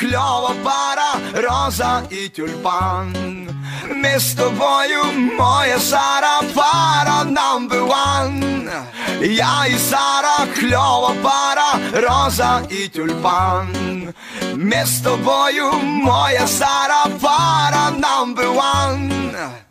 кльова пара, роза і тюльпан. Ми з тобою, моя Сара, пара number one. Я і Сара, кльова пара, роза і тюльпан. Ми з тобою, моя Сара, пара number one.